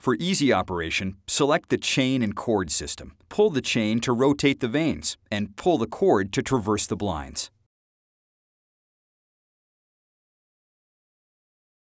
For easy operation, select the chain and cord system. Pull the chain to rotate the vanes, and pull the cord to traverse the blinds.